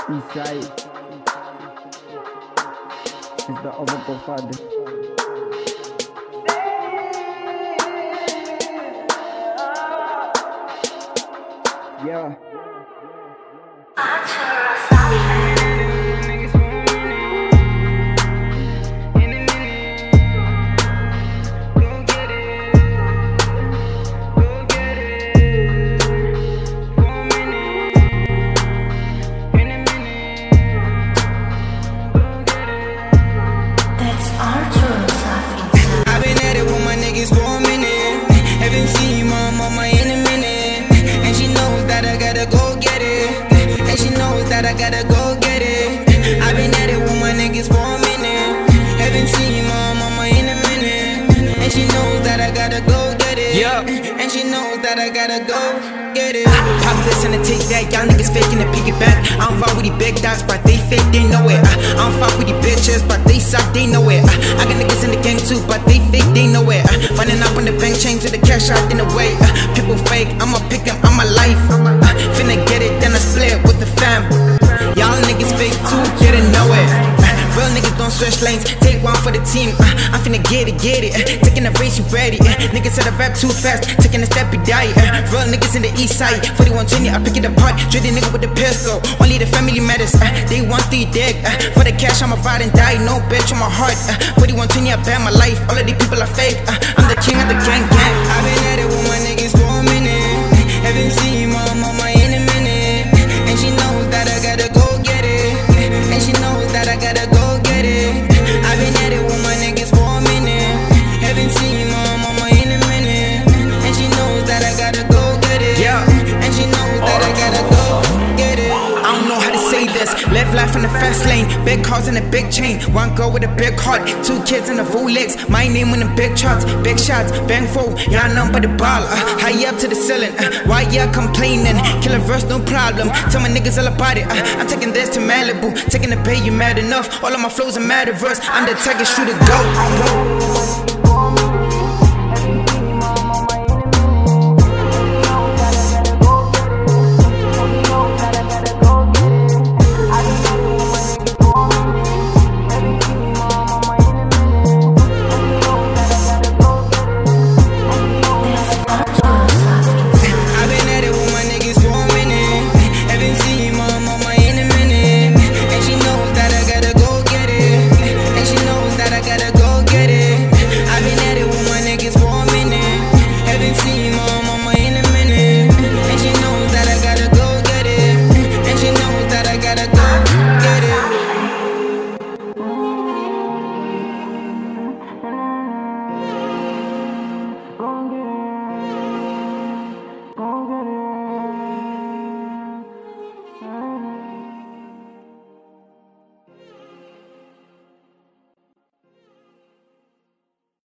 Eastside is the other father. Yeah. I've been at it with my niggas for a minute. Haven't seen my mama in a minute. And she knows that I gotta go get it. And she knows that I gotta go get it. I've been at it with my niggas for a minute. Haven't seen my mama in a minute. And she knows that I gotta go get it. Yeah. And she knows that I gotta go get it. Pop this and I take that. Y'all niggas faking the piggyback. I don't fuck with these big dogs, but they fake, they know it. I don't fuck with these bitches, but they suck, they know it. I got niggas in the gang too, but they fake, they know it. Running up on the bank chain to the cash out in the way. People fake, I'ma pick them, I'm my life. Finna get it, then I split with the fam. Y'all niggas fake too, get to know it. Real niggas don't switch lanes, take one for the team. I'm finna get it, taking the race, you ready. Niggas said I rap too fast, taking a step, you die. Real niggas in the east side, 4120, I pick it apart. Dread the nigga with the pistol, only the family matters. They want the dig, for the cash I'ma ride and die. No bitch on my heart, 4120, I bet my life. All of these people are fake, I'm the king of the gang. I've been at it with my niggas for a minute. Haven't seen my mama in a minute. And she knows that I gotta go get it. And she knows that I gotta go get it. I've been at it with my niggas for a minute. Haven't seen my mama in a minute. And she knows that I gotta go get it. Yeah. And she knows that I gotta go get it. I don't know how to say this. Live life in the fast lane. Big cars and a big chain. One girl with a big heart. 2 kids and a full legs. My name in the big charts. Big shots, bang full. Y'all know but the ball. High up to the ceiling. Why y'all complaining? Kill a verse, no problem. Tell my niggas all about it. I'm taking this to Malibu. Taking the pay, you mad enough. All of my flows are mad verse. I'm the target, shoot a go.